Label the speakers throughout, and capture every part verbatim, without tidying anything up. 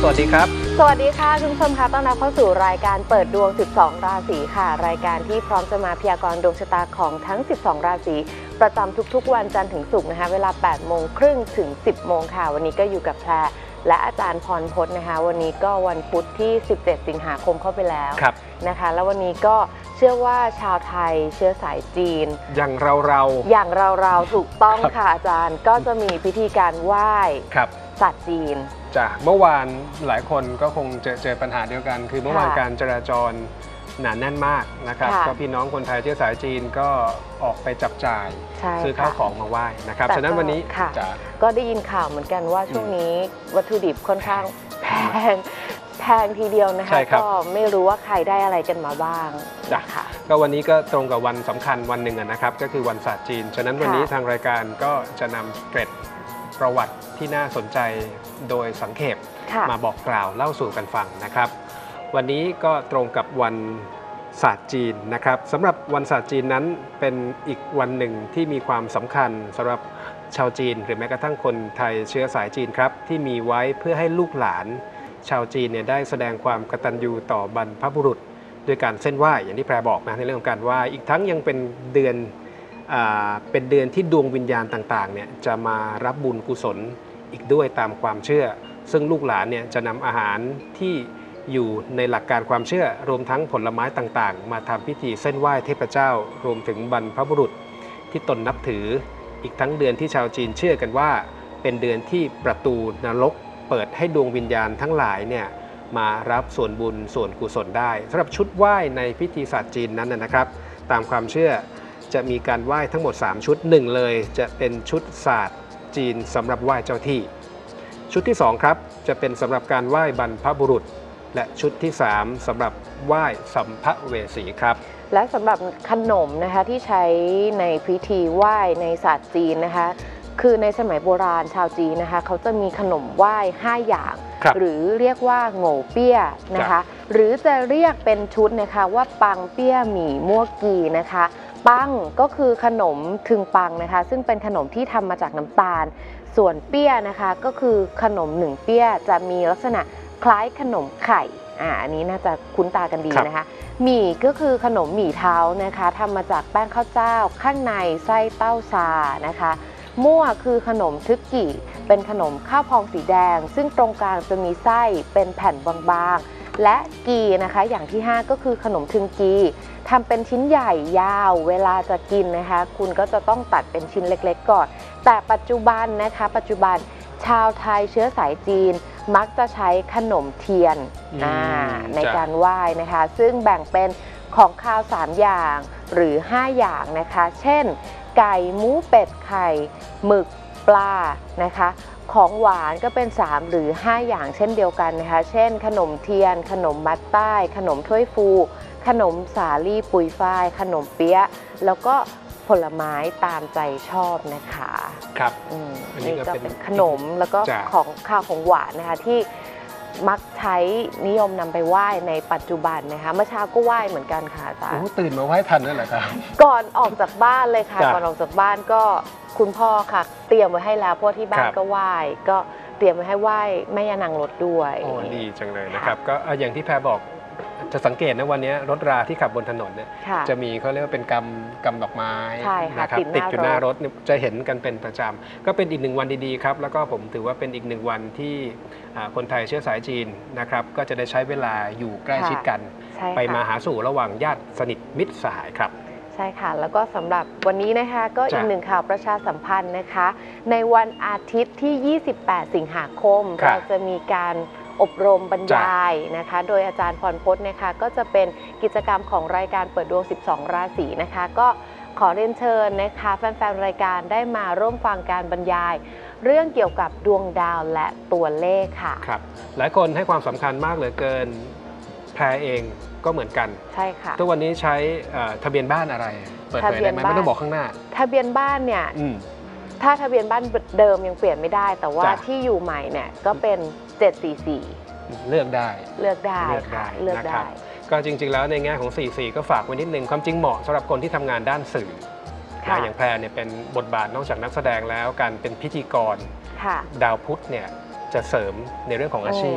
Speaker 1: สวัสดีครับ
Speaker 2: สวัสดีค่ะคุณผู้ชมคะต้อนรับเข้าสู่รายการเปิดดวงสิบสองราศีค่ะรายการที่พร้อมจะมาพยากรณ์ดวงชะตาของทั้งสิบสองราศีประจำทุกๆวันจันทร์ถึงศุกร์นะคะเวลาแปดโมงครึ่งถึงสิบโมงค่ะวันนี้ก็อยู่กับแพรและอาจารย์พรพจน์นะคะวันนี้ก็วันพุธที่สิบเจ็ดสิงหาคมเข้าไปแล้วนะคะแล้ววันนี้ก็เชื่อว่าชาวไทยเชื้อสายจีน
Speaker 1: อย่างเราเรา
Speaker 2: อย่างเราเราถูกต้องค่ะอาจารย์ก็จะมีพิธีการไหว้ศาสตร์จีน
Speaker 1: จ้ะเมื่อวานหลายคนก็คงเจอเจอปัญหาเดียวกันคือเมื่อวานการจราจรหนาแน่นมากนะครับก็พี่น้องคนไทยเชื้อสายจีนก็ออกไปจับจ่ายซื้อข้าวของมาไหว้นะครับฉะนั้นวันนี้
Speaker 2: จะก็ได้ยินข่าวเหมือนกันว่าช่วงนี้วัตถุดิบค่อนข้างแพงแพงทีเดียวนะคะก็ไม่รู้ว่าใครได้อะไรกันมาบ้าง
Speaker 1: จ้ะก็วันนี้ก็ตรงกับวันสำคัญวันหนึ่งนะครับก็คือวันศาสตร์จีนฉะนั้นวันนี้ทางรายการก็จะนำเกร็ดประวัติที่น่าสนใจโดยสังเขปมาบอกกล่าวเล่าสู่กันฟังนะครับวันนี้ก็ตรงกับวันศาสตร์จีนนะครับสำหรับวันศาสตร์จีนนั้นเป็นอีกวันหนึ่งที่มีความสำคัญสำหรับชาวจีนหรือแม้กระทั่งคนไทยเชื้อสายจีนครับที่มีไว้เพื่อให้ลูกหลานชาวจีนเนี่ยได้แสดงความกตัญญูต่อบรรพบุรุษด้วยการเส้นไหว้อย่างที่แพรบอกนะในเรื่องของการไหว้อีกทั้งยังเป็นเดือนเป็นเดือนที่ดวงวิญญาณต่างๆเนี่ยจะมารับบุญกุศลอีกด้วยตามความเชื่อซึ่งลูกหลานเนี่ยจะนำอาหารที่อยู่ในหลักการความเชื่อรวมทั้งผลไม้ต่างๆมาทำพิธีเส้นไหว้เทพเจ้ารวมถึงบรรพบุรุษที่ตนนับถืออีกทั้งเดือนที่ชาวจีนเชื่อกันว่าเป็นเดือนที่ประตูนรกเปิดให้ดวงวิญญาณทั้งหลายเนี่ยมารับส่วนบุญส่วนกุศลได้สำหรับชุดไหว้ในพิธีศาสตร์จีนนั้นนะครับตามความเชื่อจะมีการไหว้ทั้งหมดสามชุดหนึ่งเลยจะเป็นชุดศาสตร์จีนสำหรับไหว้เจ้าที่ชุดที่สองครับจะเป็นสำหรับการไหว้บรรพบุรุษและชุดที่สามสำหรับไหว้สัมภเวสีครับ
Speaker 2: และสำหรับขนมนะคะที่ใช้ในพิธีไหว้ในศาสตร์จีนนะคะคือในสมัยโบราณชาวจีนนะคะเขาจะมีขนมไหว้ห้าอย่างหรือเรียกว่าโง่เปี้ยนะคะหรือจะเรียกเป็นชุดนะคะว่าปังเปี้ยหมี่มั่วกีนะคะปังก็คือขนมทึงปังนะคะซึ่งเป็นขนมที่ทำมาจากน้ำตาลส่วนเปี้ยนะคะก็คือขนมหนึ่งเปี้ยจะมีลักษณะคล้ายขนมไข่อ่าอันนี้น่าจะคุ้นตากันดีนะคะหมี่ก็คือขนมหมี่เท้านะคะทำมาจากแป้งข้าวเจ้าข้างในไส้เต้าซานะคะมั่วคือขนมทึกกี่เป็นขนมข้าวพองสีแดงซึ่งตรงกลางจะมีไส้เป็นแผ่นบางๆและกีนะคะอย่างที่ห้าก็คือขนมทึงกีทำเป็นชิ้นใหญ่ยาวเวลาจะกินนะคะคุณก็จะต้องตัดเป็นชิ้นเล็กๆก่อนแต่ปัจจุบันนะคะปัจจุบันชาวไทยเชื้อสายจีนมักจะใช้ขนมเทียนในการไหว้นะคะซึ่งแบ่งเป็นของคาวสามอย่างหรือห้าอย่างนะคะเช่นไก่หมูเป็ดไข่หมึกปลานะคะของหวานก็เป็นสามหรือห้าอย่างเช่นเดียวกันนะคะเช่นขนมเทียนขนมมัดใต้ขนมถ้วยฟูขนมสาลี่ปุยฝ้ายขนมเปี๊ยะแล้วก็ผลไม้ตามใจชอบนะคะ
Speaker 1: ครับ
Speaker 2: นี่ก็เป็นขนมแล้วก็ของข้าวของหวานนะคะที่มักใช้นิยมนำไปไหว้ในปัจจุบันนะคะเมื่อเช้าก็ไหว้เหมือนกันค่ะอาจารย์
Speaker 1: ตื่นมาไหว้ทันนั่นแหละครับ
Speaker 2: ก่อนออกจากบ้านเลยค่ะก่อนออกจากบ้านก็คุณพ่อค่ะเตรียมไว้ให้แล้วเพราะที่บ้านก็ไหว้ก็เตรียมไว้ให้ไหว้แม่ย่านางรถด้วย
Speaker 1: โอ้ดีจังเลยนะครับก็อย่างที่แพรบอกจะสังเกตนะวันนี้รถราที่ขับบนถนนเนี่ยจะมีเขาเรียกว่าเป็นกำกำดอกไม้นะครับติดอยู่หน้ารถจะเห็นกันเป็นประจำก็เป็นอีกหนึ่งวันดีๆครับแล้วก็ผมถือว่าเป็นอีกหนึ่งวันที่คนไทยเชื้อสายจีนนะครับก็จะได้ใช้เวลาอยู่ใกล้ชิดกันไปมาหาสู่ระหว่างญาติสนิทมิตรสหายครับ
Speaker 2: ใช่ค่ะแล้วก็สำหรับวันนี้นะคะก็อีกหนึ่งข่าวประชาสัมพันธ์นะคะในวันอาทิตย์ที่ยี่สิบแปดสิงหาคมเราจะมีการอบรมบรรยายนะคะโดยอาจารย์พรพจน์นะคะก็จะเป็นกิจกรรมของรายการเปิดดวงสิบสองราศีนะคะก็ขอเรียนเชิญนะคะแฟนๆรายการได้มาร่วมฟังการบรรยายเรื่องเกี่ยวกับดวงดาวและตัวเลขค่ะ
Speaker 1: ครับหลายคนให้ความสำคัญมากเหลือเกินแพรเองก็เหมือนกัน
Speaker 2: ใช่ค่ะ
Speaker 1: ทุกวันนี้ใช้ทะเบียนบ้านอะไรเปิดเผยได้ไหมไม่ต้องบอกข้างหน้า
Speaker 2: ทะเบียนบ้านเนี่ยถ้าทะเบียนบ้านเดิมยังเปลี่ยนไม่ได้แต่ว่าที่อยู่ใหม่เนี่ยก็เป็นเจ็ดสี่สี่
Speaker 1: เลือกได้
Speaker 2: เลือกได้เลือกได้เลือกได้
Speaker 1: ก็จริงๆแล้วในแง่ของสี่สี่ก็ฝากไว้นิดนึงความจริงเหมาะสำหรับคนที่ทำงานด้านสื่ออย่างแพรเนี่ยเป็นบทบาทนอกจากนักแสดงแล้วการเป็นพิธีกรดาวพุธเนี่ยจะเสริมในเรื่องของอาชีพ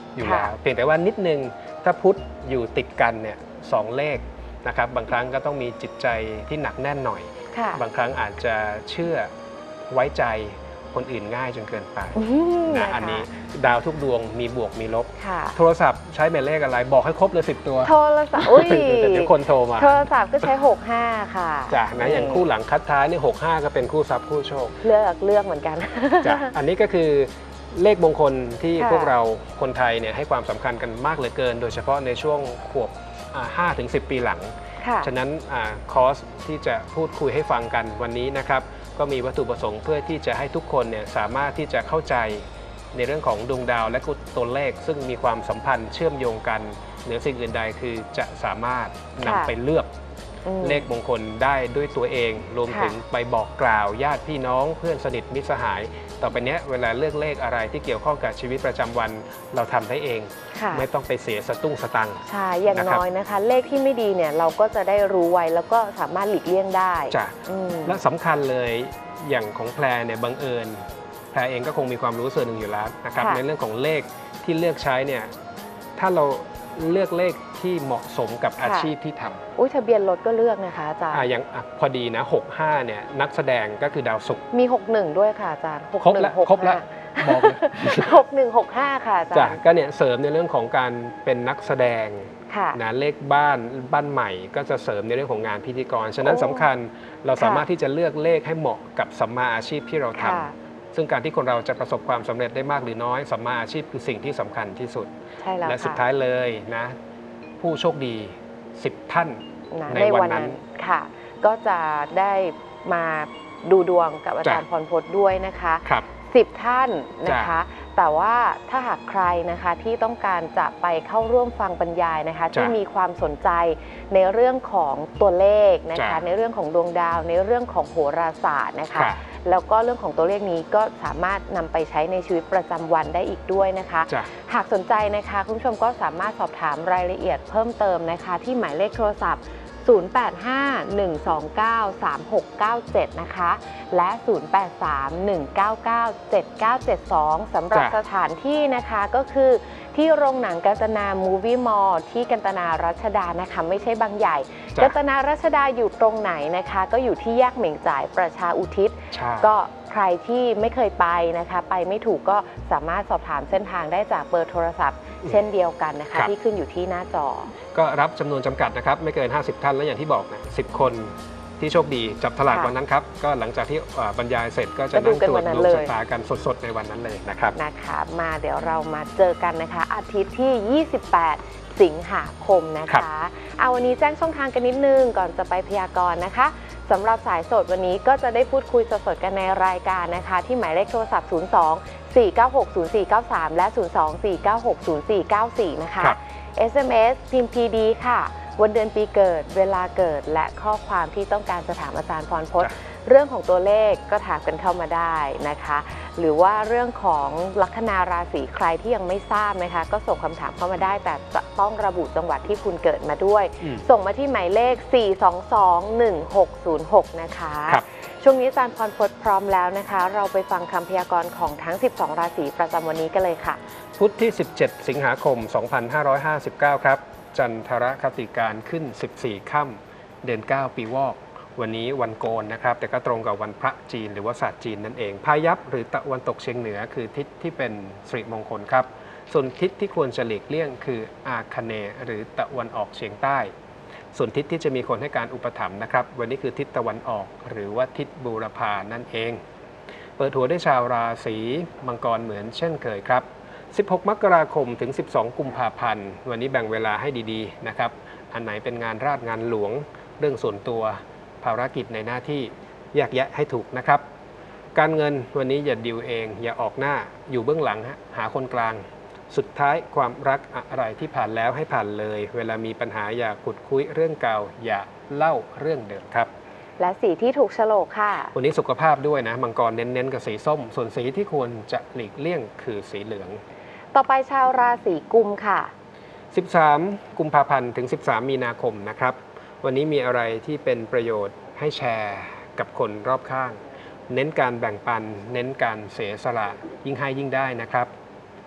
Speaker 1: อยู่แล้วเพียงแต่ว่านิดนึงถ้าพุธอยู่ติดกันเนี่ยสองเลขนะครับบางครั้งก็ต้องมีจิตใจที่หนักแน่นหน่อยบางครั้งอาจจะเชื่อไว้ใจคนอื่นง่ายจนเกินไปนะอันนี้ดาวทุกดวงมีบวกมีลบโทรศัพท์ใช้หมายเลขอะไรบอกให้ครบเลยสิบตัว
Speaker 2: โทรศัพท์อุ้ย
Speaker 1: เดี๋ยวคนโทรมา
Speaker 2: โทรศัพท์ก็ใช้หกห้าค่ะ
Speaker 1: จ้ะนะอย่างคู่หลังคัดท้ายนี่หกห้าก็เป็นคู่ทรัพย์คู่โชค
Speaker 2: เลือกเลือกเหมือนกัน
Speaker 1: จ้ะอันนี้ก็คือเลขมงคลที่พวกเราคนไทยเนี่ยให้ความสำคัญกันมากเหลือเกินโดยเฉพาะในช่วงขวบ ห้าถึงสิบ ปีหลังฉะนั้นคอร์สที่จะพูดคุยให้ฟังกันวันนี้นะครับก็มีวัตถุประสงค์เพื่อที่จะให้ทุกคนเนี่ยสามารถที่จะเข้าใจในเรื่องของดวงดาวและตัวเลขซึ่งมีความสัมพันธ์เชื่อมโยงกันเหนือสิ่งอื่นใดคือจะสามารถนำไปเลือกเลขมงคลได้ด้วยตัวเองรวมถึงไปบอกกล่าวญาติพี่น้องเพื่อนสนิทมิตรสหายต่อไปนี้เวลาเลือกเลขอะไรที่เกี่ยวข้องกับชีวิตประจำวันเราทำได้เองไม่ต้องไปเสียสตุ้งสตังค์
Speaker 2: ใช่อย่างน้อยนะคะเลขที่ไม่ดีเนี่ยเราก็จะได้รู้ไว้แล้วก็สามารถหลีกเลี่ยงได้
Speaker 1: จ้ะและสำคัญเลยอย่างของแพรเนี่ยบังเอิญแพรเองก็คงมีความรู้ส่วนหนึ่งอยู่แล้วนะครับในเรื่องของเลขที่เลือกใช้เนี่ยถ้าเราเลือกเลขที่เหมาะสมกับอาชีพที่ทำ
Speaker 2: อุ้ยทะเบียนรถก็เลือกนะคะอาจารย์
Speaker 1: อ่าอย่างพอดีนะหกห้าเนี่ยนักแสดงก็คือดาวศุกร์
Speaker 2: มีหกสิบเอ็ดด้วยค่ะอาจารย์
Speaker 1: ครบแล้วครบแล้วบอกเลย
Speaker 2: หกสิบเอ็ด หกสิบห้าค่ะอาจารย์
Speaker 1: จ้ะก็เนี่ยเสริมในเรื่องของการเป็นนักแสดงนะเลขบ้านบ้านใหม่ก็จะเสริมในเรื่องของงานพิธีกรฉะนั้นสำคัญเราสามารถที่จะเลือกเลขให้เหมาะกับสัมมาอาชีพที่เราทำซึ่งการที่คนเราจะประสบความสำเร็จได้มากหรือน้อยสัมมาอาชีพคือสิ่งที่สำคัญที่สุดและสุดท้ายเลยนะผู้โชคดีสิบท่านในวันนั้น
Speaker 2: ค่ะก็จะได้มาดูดวงกับอาจารย์พรพจน์ด้วยนะคะสิบท่านนะคะแต่ว่าถ้าหากใครนะคะที่ต้องการจะไปเข้าร่วมฟังบรรยายนะคะที่มีความสนใจในเรื่องของตัวเลขนะคะในเรื่องของดวงดาวในเรื่องของโหราศาสตร์นะคะแล้วก็เรื่องของตัวเลขนี้ก็สามารถนำไปใช้ในชีวิตประจำวันได้อีกด้วยนะคะหากสนใจนะคะคุณผู้ชมก็สามารถสอบถามรายละเอียดเพิ่มเติมนะคะที่หมายเลขโทรศัพท์ศูนย์ แปด ห้า หนึ่ง สอง เก้า สาม หก เก้า เจ็ดนะคะและ ศูนย์ แปด สาม หนึ่ง เก้า เก้า เจ็ด เก้า เจ็ด สอง สำหรับสถานที่นะคะก็คือที่โรงหนังกัตนามูฟวี่มอลล์ที่กัตนารัชดานะคะไม่ใช่บางใหญ่กัตนารัชดาอยู่ตรงไหนนะคะก็อยู่ที่แยกเหม่งจ่ายประชาอุทิศก็ใครที่ไม่เคยไปนะคะไปไม่ถูกก็สามารถสอบถามเส้นทางได้จากเบอร์โทรศัพท์เช่นเดียวกันนะคะที่ขึ้นอยู่ที่หน้าจอ
Speaker 1: ก็รับจำนวนจำกัดนะครับไม่เกินห้าสิบท่านและอย่างที่บอกนะสิบคนที่โชคดีจับฉลากวันนั้นครับก็หลังจากที่บรรยายเสร็จก็จะนั่งตรวจดวงชะตากันสดๆในวันนั้นเลยนะครับ
Speaker 2: นะคะมาเดี๋ยวเรามาเจอกันนะคะอาทิตย์ที่ยี่สิบแปดสิงหาคมนะคะเอาวันนี้แจ้งช่องทางกันนิดนึงก่อนจะไปพยากรณ์นะคะสำหรับสายสดวันนี้ก็จะได้พูดคุยสดๆกันในรายการนะคะที่หมายเลขโทรศัพท์ศูนย์ สอง สี่ เก้า หก ศูนย์ สี่ เก้า สามและศูนย์ สอง สี่ เก้า หก ศูนย์ สี่ เก้า สี่นะคะ เอส เอ็ม เอส พิมพ์ พี ดี ค่ะวันเดือนปีเกิดเวลาเกิดและข้อความที่ต้องการจะถามอาจารย์พรพจน์เรื่องของตัวเลขก็ถามกันเข้ามาได้นะคะหรือว่าเรื่องของลัคนาราศีใครที่ยังไม่ทราบนะคะก็ส่งคำถามเข้ามาได้แต่จะต้องระบุจังหวัดที่คุณเกิดมาด้วยส่งมาที่หมายเลข สี่ สอง สอง หนึ่ง หก ศูนย์ หก นะคะช่วงนี้อาจารย์พรพจน์พร้อมแล้วนะคะเราไปฟังคำพยากรณ์ของทั้งสิบสองราศีประจำวันนี้กันเลยค่ะ
Speaker 1: พุธที่สิบเจ็ดสิงหาคมสองพันห้าร้อยห้าสิบเก้าครับจันทรคติการขึ้นสิบสี่ค่ำเดือนเก้าปีวอกวันนี้วันโกนนะครับแต่ก็ตรงกับวันพระจีนหรือว่าศาสตร์จีนนั่นเองพายัพหรือตะวันตกเฉียงเหนือคือทิศที่เป็นสิริมงคลครับส่วนทิศที่ควรจะหลีกเลี่ยงคืออาคเนย์หรือตะวันออกเฉียงใต้ส่วนทิศที่จะมีคนให้การอุปถัมภ์นะครับวันนี้คือทิศตะวันออกหรือว่าทิศบูรพานั่นเองเปิดหัวด้วยชาวราศีมังกรเหมือนเช่นเคยครับสิบหกมกราคมถึงสิบสองกุมภาพันธ์วันนี้แบ่งเวลาให้ดีๆนะครับอันไหนเป็นงานราชงานหลวงเรื่องส่วนตัวภารกิจในหน้าที่แยกแยะให้ถูกนะครับการเงินวันนี้อย่าดิวเองอย่าออกหน้าอยู่เบื้องหลังหาคนกลางสุดท้ายความรักอะไรที่ผ่านแล้วให้ผ่านเลยเวลามีปัญหาอย่าขุดคุยเรื่องเก่าอย่าเล่าเรื่องเดิมครับ
Speaker 2: และสีที่ถูกโฉลกค่ะ
Speaker 1: วันนี้สุขภาพด้วยนะมังกรเน้นๆกับสีส้มส่วนสีที่ควรจะหลีกเลี่ยงคือสีเหลือง
Speaker 2: ต่อไปชาวราศีกุมค่ะ
Speaker 1: สิบสามกุมภาพันธ์ถึงสิบสามมีนาคมนะครับวันนี้มีอะไรที่เป็นประโยชน์ให้แชร์กับคนรอบข้างเน้นการแบ่งปันเน้นการเสียสละยิ่งให้ยิ่งได้นะครับ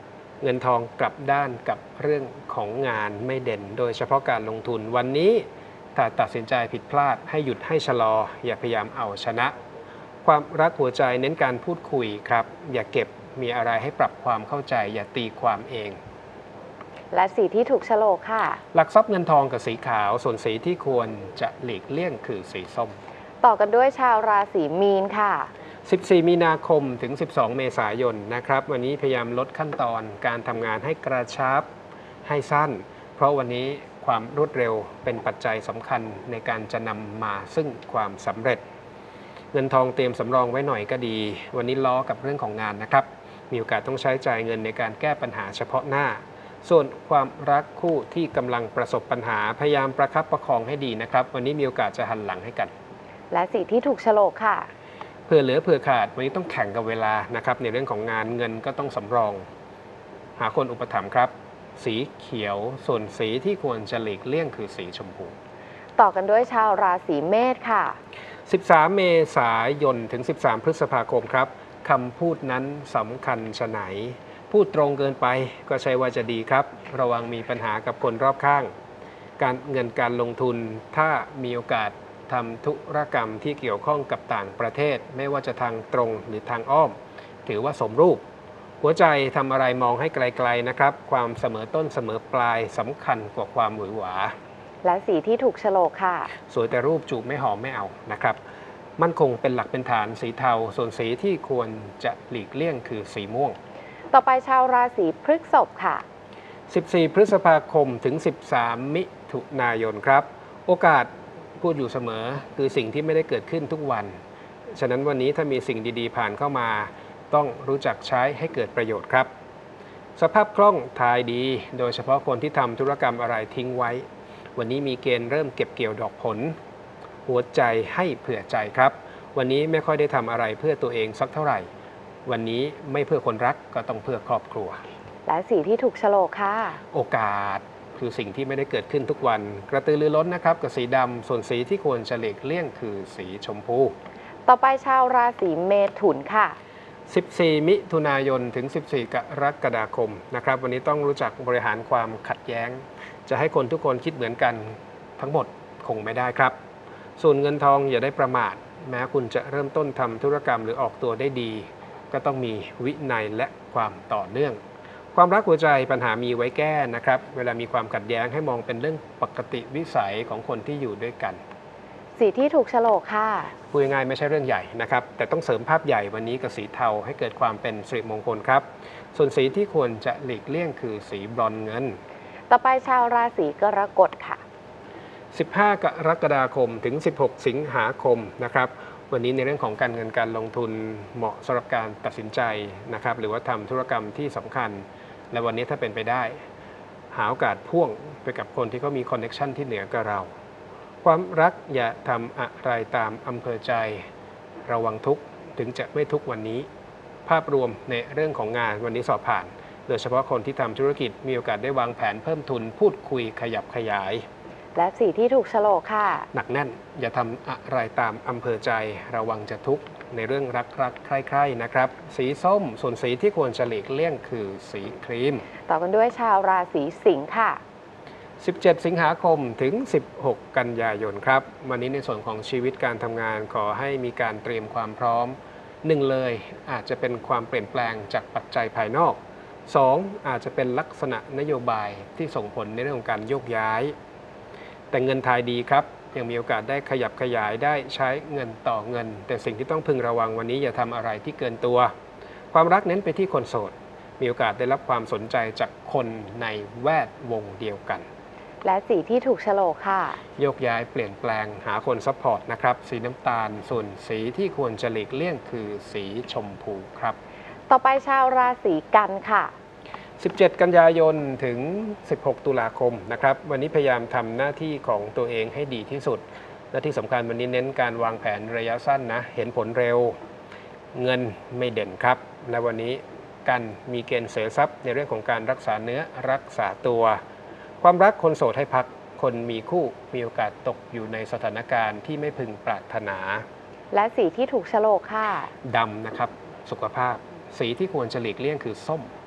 Speaker 1: เงินทองกลับด้านกับเรื่องของงานไม่เด่นโดยเฉพาะการลงทุนวันนี้ถ้าตัดสินใจผิดพลาดให้หยุดให้ชะลออย่าพยายามเอาชนะ ความรักหัวใจเน้นการพูดคุยครับอย่าเก็บมีอะไรให้ปรับความเข้าใจอย่าตีความเอง
Speaker 2: และสีที่ถูกโฉลกค่ะ
Speaker 1: หลักทรัพย์เงินทองกับสีขาวส่วนสีที่ควรจะหลีกเลี่ยงคือสีส้ม
Speaker 2: ต่อกันด้วยชาวราศีมีนค่ะ
Speaker 1: สิบสี่มีนาคมถึงสิบสองเมษายนนะครับวันนี้พยายามลดขั้นตอนการทำงานให้กระชับให้สั้นเพราะวันนี้ความรวดเร็วเป็นปัจจัยสำคัญในการจะนำมาซึ่งความสำเร็จเงินทองเตรียมสำรองไว้หน่อยก็ดีวันนี้ล้อกับเรื่องของงานนะครับมีโอกาสต้องใช้จ่ายเงินในการแก้ปัญหาเฉพาะหน้าส่วนความรักคู่ที่กำลังประสบปัญหาพยายามประคับประคองให้ดีนะครับวันนี้มีโอกาสจะหันหลังให้กัน
Speaker 2: และสีที่ถูกโฉลกค่ะ
Speaker 1: เผื่อเหลือเผื่อขาดวันนี้ต้องแข่งกับเวลานะครับในเรื่องของงานเงินก็ต้องสำรองหาคนอุปถัมภ์ครับสีเขียวส่วนสีที่ควรจะหลีกเลี่ยงคือสีชมพู
Speaker 2: ต่อกันด้วยชาวราศีเมษค่ะ
Speaker 1: สิบสามเมษายนถึงสิบสามพฤษภาคมครับคำพูดนั้นสำคัญชะไหนพูดตรงเกินไปก็ใช่ว่าจะดีครับระวังมีปัญหากับคนรอบข้างการเงินการลงทุนถ้ามีโอกาสทำธุรกรรมที่เกี่ยวข้องกับต่างประเทศไม่ว่าจะทางตรงหรือทางอ้อมถือว่าสมรูปหัวใจทำอะไรมองให้ไกลๆนะครับความเสมอต้นเสมอปลายสำคัญกว่าความหวือหวา
Speaker 2: และสีที่ถูกโฉลกค่ะ
Speaker 1: สวยแต่รูปจูบไม่หอมไม่เอานะครับมั่นคงเป็นหลักเป็นฐานสีเทาส่วนสีที่ควรจะหลีกเลี่ยงคือสีม่วง
Speaker 2: ต่อไปชาวราศีพฤษภค่ะ
Speaker 1: สิบสี่พฤษภาคมถึงสิบสามมิถุนายนครับโอกาสพูดอยู่เสมอคือสิ่งที่ไม่ได้เกิดขึ้นทุกวันฉะนั้นวันนี้ถ้ามีสิ่งดีๆผ่านเข้ามาต้องรู้จักใช้ให้เกิดประโยชน์ครับสภาพคล่องทายดีโดยเฉพาะคนที่ทำธุรกรรมอะไรทิ้งไว้วันนี้มีเกณฑ์เริ่มเก็บเกี่ยวดอกผลหัวใจให้เผื่อใจครับวันนี้ไม่ค่อยได้ทำอะไรเพื่อตัวเองสักเท่าไหร่วันนี้ไม่เพื่อคนรักก็ต้องเพื่อครอบครัว
Speaker 2: และสีที่ถูกโฉลกค่ะ
Speaker 1: โอกาสคือสิ่งที่ไม่ได้เกิดขึ้นทุกวันกระตือรือร้นนะครับกับสีดำส่วนสีที่ควรจะหลีกเลี่ยงคือสีชมพู
Speaker 2: ต่อไปชาวราศีเมถุนค่ะ
Speaker 1: สิบสี่มิถุนายนถึงสิบสี่กรกฎาคมนะครับวันนี้ต้องรู้จักบริหารความขัดแย้งจะให้คนทุกคนคิดเหมือนกันทั้งหมดคงไม่ได้ครับส่วนเงินทองอย่าได้ประมาทแม้คุณจะเริ่มต้นทำธุรกรรมหรือออกตัวได้ดีก็ต้องมีวินัยและความต่อเนื่องความรักหัวใจปัญหามีไว้แก้นะครับเวลามีความขัดแย้งให้มองเป็นเรื่องปกติวิสัยของคนที่อยู่ด้วยกัน
Speaker 2: สีที่ถูกโฉลกค่ะ
Speaker 1: พูดง่ายๆไม่ใช่เรื่องใหญ่นะครับแต่ต้องเสริมภาพใหญ่วันนี้กับสีเทาให้เกิดความเป็นสิริมงคลครับส่วนสีที่ควรจะหลีกเลี่ยงคือสีบรอนซ์เงิน
Speaker 2: ต่อไปชาวราศีกรกฎค่ะ
Speaker 1: สิบห้ากรกฎาคมถึงสิบหกสิงหาคมนะครับวันนี้ในเรื่องของการเงินการลงทุนเหมาะสำหรับการตัดสินใจนะครับหรือว่าทำธุรกรรมที่สำคัญและวันนี้ถ้าเป็นไปได้หาโอกาสพ่วงไปกับคนที่เขามีคอนเนคชั่นที่เหนือกว่าเราความรักอย่าทำอะไรตามอำเภอใจระวังทุกข์ถึงจะไม่ทุกข์วันนี้ภาพรวมในเรื่องของงานวันนี้สอบผ่านโดยเฉพาะคนที่ทำธุรกิจมีโอกาสได้วางแผนเพิ่มทุนพูดคุยขยับขยาย
Speaker 2: และสีที่ถูกโฉลกค่ะ
Speaker 1: หนักแน่นอย่าทำอะไรตามอำเภอใจระวังจะทุกข์ในเรื่องรักรักใคร่ๆนะครับสีส้มส่วนสีที่ควรจะหลีกเลี่ยงคือสีครีม
Speaker 2: ต่อกันด้วยชาวราศีสิงค์ค่ะ
Speaker 1: สิบเจ็ดสิงหาคมถึงสิบหกกันยายนครับวันนี้ในส่วนของชีวิตการทำงานขอให้มีการเตรียมความพร้อมหนึ่งเลยอาจจะเป็นความเปลี่ยนแปลงจากปัจจัยภายนอกสองอาจจะเป็นลักษณะนโยบายที่ส่งผลในเรื่องของการโยกย้ายแต่เงินทายดีครับยังมีโอกาสได้ขยับขยายได้ใช้เงินต่อเงินแต่สิ่งที่ต้องพึงระวังวันนี้อย่าทำอะไรที่เกินตัวความรักเน้นไปที่คนโสดมีโอกาสได้รับความสนใจจากคนในแวดวงเดียวกัน
Speaker 2: และสีที่ถูกโฉลกค่ะ
Speaker 1: โยกย้ายเปลี่ยนแปลงหาคนซัพพอร์ตนะครับสีน้ำตาลส่วนสีที่ควรจะหลีกเลี่ยงคือสีชมพูครับ
Speaker 2: ต่อไปชาวราศีกันค่ะ
Speaker 1: สิบเจ็ดกันยายนถึงสิบหกตุลาคมนะครับวันนี้พยายามทำหน้าที่ของตัวเองให้ดีที่สุดและที่สำคัญวันนี้เน้นการวางแผนระยะสั้นนะเห็นผลเร็วเงินไม่เด่นครับและวันนี้กันมีเกณฑ์เสียทรัพย์ในเรื่องของการรักษาเนื้อรักษาตัวความรักคนโสดให้พักคนมีคู่มีโอกาสตกอยู่ในสถานการณ์ที่ไม่พึงปรารถนา
Speaker 2: และสีที่ถูกโฉลกค่ะ
Speaker 1: ดำนะครับสุขภาพสีที่ควรจะหลีกเลี่ยงคือส้ม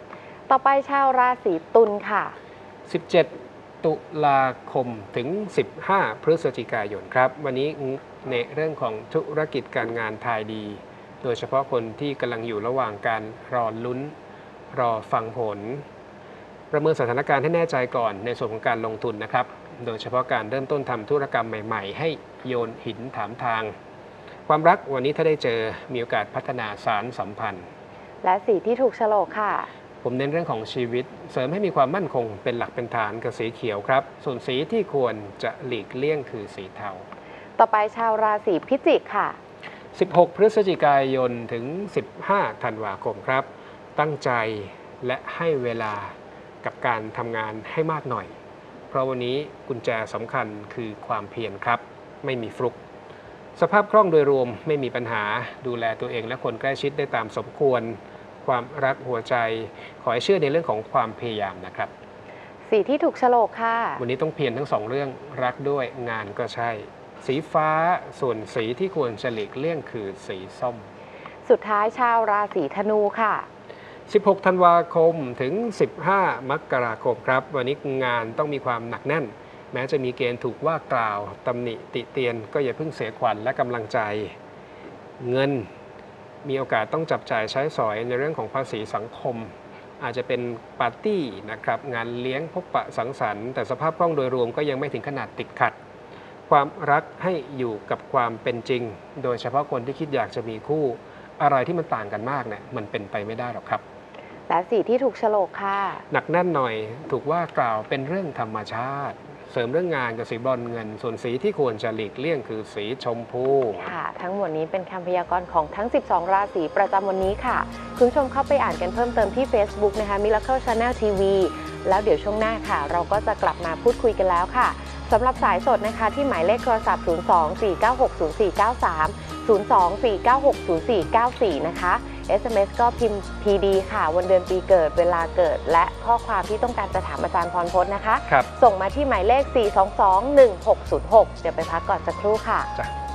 Speaker 2: ต่อไปชาวราศีตุลค่ะ
Speaker 1: สิบเจ็ด ตุลาคมถึง สิบห้า พฤศจิกายนครับวันนี้ในเรื่องของธุรกิจการงานทายดีโดยเฉพาะคนที่กำลังอยู่ระหว่างการรอลุ้นรอฟังผลประเมินสถานการณ์ให้แน่ใจก่อนในส่วนของการลงทุนนะครับโดยเฉพาะการเริ่มต้นทำธุรกรรมใหม่ๆให้โยนหินถามทางความรักวันนี้ถ้าได้เจอมีโอกาสพัฒนาสารสัมพันธ์
Speaker 2: และสีที่ถูกโฉลกค่ะ
Speaker 1: ผมเน้นเรื่องของชีวิตเสริมให้มีความมั่นคงเป็นหลักเป็นฐานกับสีเขียวครับส่วนสีที่ควรจะหลีกเลี่ยงคือสีเทา
Speaker 2: ต่อไปชาวราศีพิจิกค่ะ
Speaker 1: สิบหก พฤศจิกายนถึง สิบห้า ธันวาคมครับตั้งใจและให้เวลากับการทำงานให้มากหน่อยเพราะวันนี้กุญแจสำคัญคือความเพียรครับไม่มีฟลุกสภาพคล่องโดยรวมไม่มีปัญหาดูแลตัวเองและคนใกล้ชิดได้ตามสมควรความรักหัวใจขอให้เชื่อในเรื่องของความพยายามนะครับ
Speaker 2: สีที่ถูกโฉลกค่ะ
Speaker 1: วันนี้ต้องเพียรทั้งสองเรื่องรักด้วยงานก็ใช่สีฟ้าส่วนสีที่ควรจะหลีกเลี่ยงคือสีส้ม
Speaker 2: สุดท้ายชาวราศีธนูค่ะ
Speaker 1: สิบหก ธันวาคมถึง สิบห้า มกราคมครับวันนี้งานต้องมีความหนักแน่นแม้จะมีเกณฑ์ถูกว่ากล่าวตำหนิติเตียนก็อย่าเพิ่งเสียขวัญและกำลังใจเงินมีโอกาสต้องจับจ่ายใช้สอยในเรื่องของภาษีสังคมอาจจะเป็นปาร์ตี้นะครับงานเลี้ยงพบปะสังสรรค์แต่สภาพคล่องโดยรวมก็ยังไม่ถึงขนาดติดขัดความรักให้อยู่กับความเป็นจริงโดยเฉพาะคนที่คิดอยากจะมีคู่อะไรที่มันต่างกันมากเนี่ยมันเป็นไปไม่ได้หรอกครับ
Speaker 2: และสีที่ถูกโฉลกค่ะ
Speaker 1: หนักแน่นหน่อยถูกว่ากล่าวเป็นเรื่องธรรมชาติเสริมเรื่องงานกับสีบรอนเงินส่วนสีที่ควรจะหลีกเลี่ยงคือสีชมพู
Speaker 2: ค่ะทั้งหมดนี้เป็นคำพยากรณ์ของทั้งสิบสองราศีประจำวันนี้ค่ะคุณผู้ชมเข้าไปอ่านกันเพิ่มเติมที่ Facebook นะคะ Miracle Channel ที วี แล้วเดี๋ยวช่วงหน้าค่ะเราก็จะกลับมาพูดคุยกันแล้วค่ะสำหรับสายสดนะคะที่หมายเลขโทรศัพท์ศูนย์ สอง สี่ เก้า หก ศูนย์ สี่ เก้า สาม ศูนย์ สอง สี่ เก้า หก ศูนย์ สี่ เก้า สี่นะคะ เอส เอ็ม เอส ก็พิมพ์ พี ดี ค่ะวันเดือนปีเกิดเวลาเกิดและข้อความที่ต้องการจะถามอาจารย์พรพจน์นะคะส่งมาที่หมายเลข สี่ สอง สอง หนึ่ง หก ศูนย์ หก เดี๋ยวไปพักก่อนสักครู่ค่ะ